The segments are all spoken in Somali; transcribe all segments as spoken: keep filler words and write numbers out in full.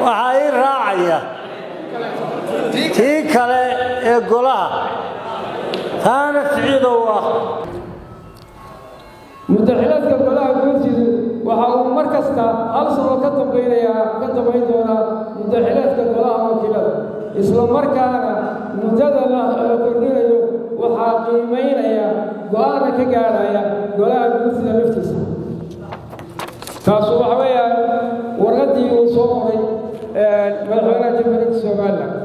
waxay raacaya tii kale ee golaha taana siciidow ah muddaxilaadka golaha guurtidu waxa uu mar kasta hal sano ka dambaynayaa ka dambayn doonaa muddaxilaadka golaha wakiilada isla markaana muddada la kordhinayo waxaa qiimaynaya go'aana ka gaaraya golaha guurtida laftiisa taasu waxa weeyaan warqaddii uu soo qoray madaxweynaha jamhuuriyadda somaliland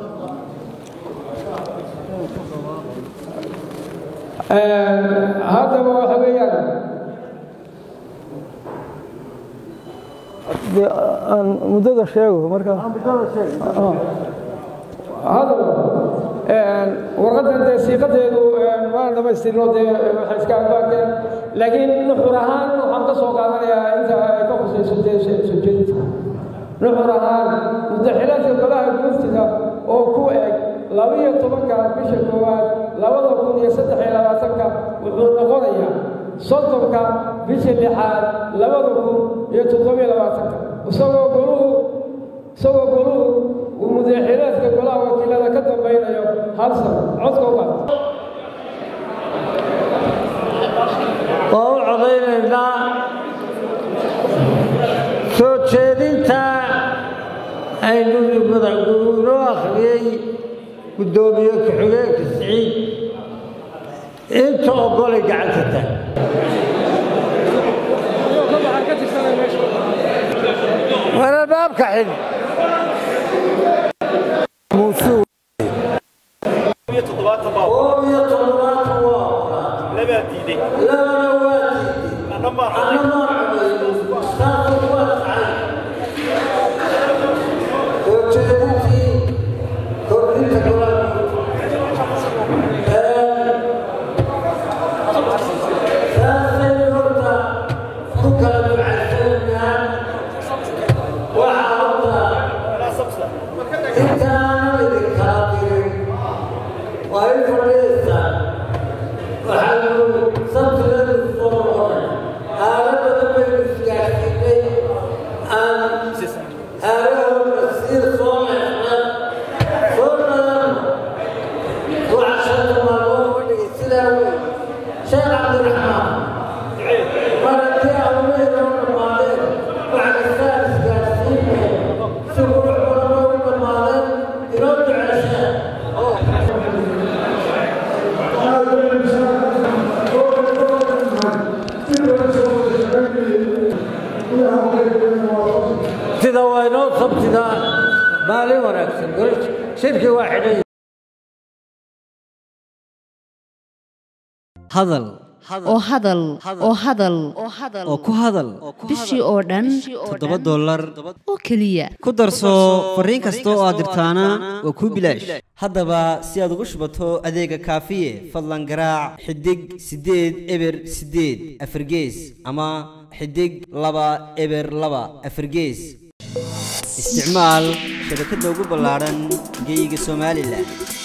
haddaba waxa weeyaan aan muddada sheego markaa haddaba warqaddan dee siiqadeedu waana dhamaystirno dee waxay iska agbaakeen laakiin nuxur ahaan waxaan ka soo qaadanayaa inta ay ka khusayso dee soo jeedinta nuxur ahaan muddaxilaadka golaha guurtida oo ku eg labiyo tobanka bisha koowaad labada kun iyo saddex iyo labaatanka wuxuu noqonayaa soddonka bisha lixaad labada kun iyo toddobiyo labaatanka isagoo goluhu isagoo goluhu uu muddaxilaadka golaha wakiilada ka dambaynayo hal sano codka u qaata waa u codaynaynaa soo jeedinta aynu madaxweynuhu akhriyey gudoomiye ku-xigeenka siciid inta ogolay gacanta taag wana baabka xil muusuu iyo toddobaatan baa iyo toddobaatan waa laba diiday labana waa diiday anna ma anna ma taas waa tahay soo jeedintii kordhinta golaha sida waa inoo sabtida maalin wanaagsan shirkii waa xidhay hadal oo hadal oo hadal oo ku hadal bishii oo dhan toddoba dollar oo keliya ku darso fariin kasta oo aad dirtaana waa kuu bilaash haddaba si aad ugu shubato adeega kaafiye fadlan garaac xidig siddeed eber siddeed afargees ama xidig laba eber laba afargees isticmaal shabakadda ugu ballaaran geyga Somaliland.